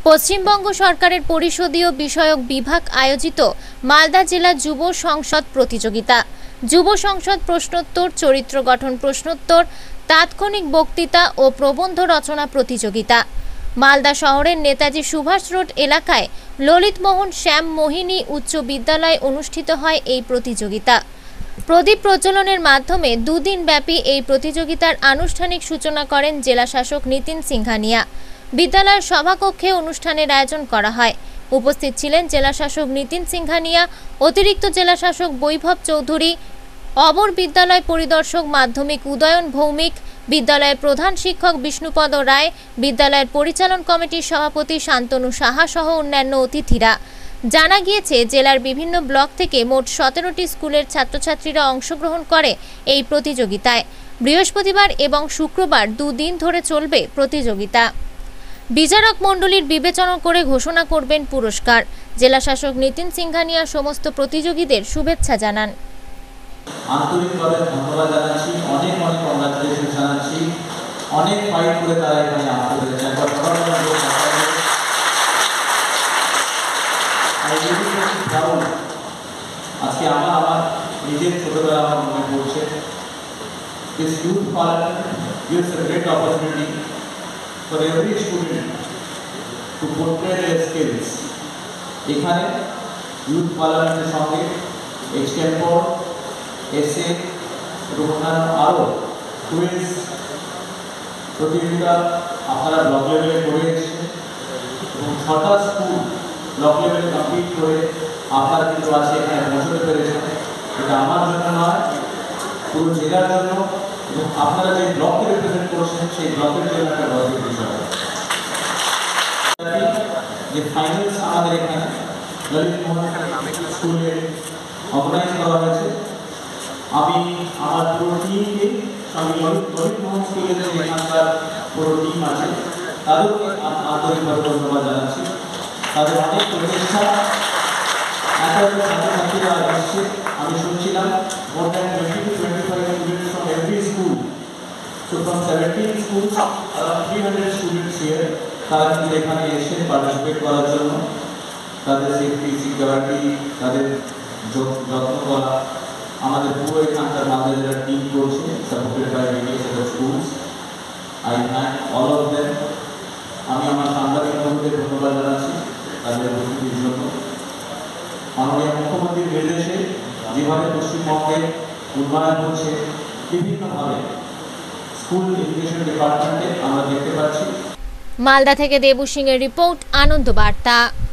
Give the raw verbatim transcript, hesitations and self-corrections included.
পশ্চিমবঙ্গ সরকারের পরিষদীয় বিষয়ক বিভাগ আয়োজিত মালদা জেলা যুব সংসদ প্রতিযোগিতা। যুব সংসদ প্রশ্নোত্তর, চরিত্র গঠন প্রশ্নোত্তর, তাৎক্ষণিক বক্তৃতা ও প্রবন্ধ রচনা প্রতিযোগিতা। মালদা শহরের নেতাজি সুভাষ রোড এলাকায় ললিত মোহন শ্যাম মোহিনী উচ্চ বিদ্যালয়ে অনুষ্ঠিত হয় এই প্রতিযোগিতা। প্রদীপ প্রজ্বলনের মাধ্যমে দুদিন ব্যাপী এই প্রতিযোগিতার আনুষ্ঠানিক সূচনা করেন জেলা শাসক নিতিন সিংহানিয়া। বিদ্যালয়ের সভাকক্ষে অনুষ্ঠানের আয়োজন করা হয়। উপস্থিত ছিলেন জেলা শাসক নিতিন সিংহানিয়া, অতিরিক্ত জেলা শাসক বৈভব চৌধুরী, অবর বিদ্যালয় পরিদর্শক মাধ্যমিক উদয়ন ভৌমিক, বিদ্যালয়ের প্রধান শিক্ষক বিষ্ণুপদ রায়, বিদ্যালয়ের পরিচালন কমিটির সভাপতি শান্তনু সাহা সহ অন্যান্য অতিথিরা। জানা গিয়েছে, জেলার বিভিন্ন ব্লক থেকে মোট সতেরোটি স্কুলের ছাত্রছাত্রীরা অংশগ্রহণ করে এই প্রতিযোগিতায়। বৃহস্পতিবার এবং শুক্রবার দুদিন ধরে চলবে প্রতিযোগিতা। বিচারক মণ্ডলীর বিবেচনা করে ঘোষণা করবেন পুরস্কার। জেলা শাসক নিতিন সিংহানিয়া সমস্ত প্রতিযোগীদের শুভেচ্ছা জানান। আন্তরিকভাবে ধন্যবাদ জানাচ্ছি, অনেক অনেক কংগ্রাচুলেশন জানাচ্ছি। অনেক ফাইট করে তারা এখানে আসতে পেরেছে। একবার আজকে আমার আমার নিজের ছোটবেলা আমার মনে পড়ছে। This youth parliament gives a great opportunity for every student to portray their skills. এখানে youth parliamenটের সঙ্গে এক্সটেম্পর, এসে এবং আরও কুইজ প্রতিযোগিতা আপনারা ব্লক লেভেলে করে এসেছেন এবং ছটা স্কুল ব্লক লেভেলে কমপ্লিট করে আপনারা কিন্তু আছে এখানে পৌঁছতে পেরেছেন। এটা আমার জন্য নয়, পুরো জেলার জন্য এবং আপনারা যে ব্লককে রিপ্রেজেন্ট করছেন সেই ব্লকের জন্য একটা গর্বের বিষয়। যে ফাইনালস আমাদের এখানে ললিত মোহন স্কুলে অর্গানাইজ করা হয়েছে। আমি আমার পুরো টিমকে সঙ্গে ললিত ললিত মোহন স্কুলের যে এখানকার পুরো টিম আছে তাদেরকে আন্তরিকভাবে ধন্যবাদ জানাচ্ছি। তাদের অনেক প্রচেষ্টা, এত এত ছাত্রছাত্রীরা এসছে। আমি শুনছিলাম more than twenty two twenty five students from every school, so from seventeen schools around three hundred students here. তারা কিন্তু এখানে এসে পার্টিসিপেট করার জন্য তাদের সেফটি, সিকিউরিটি, তাদের যত্ন করা আমাদের পুরো এখানকার মালদা জেলার টিম করছে, supported by various other schools. I thank all of them. আমি আমার সাংবাদিক বন্ধুদের ধন্যবাদ জানাচ্ছি তাদের উপস্থিতির জন্য। মাননীয় মুখ্যমন্ত্রীর নির্দেশে যেভাবে পশ্চিমবঙ্গে উন্নয়ন হচ্ছে বিভিন্নভাবে স্কুল এডুকেশন ডিপার্টমেন্টে আমরা দেখতে পাচ্ছি। মালদা থেকে দেবু সিং এর রিপোর্ট, আনন্দ বার্তা।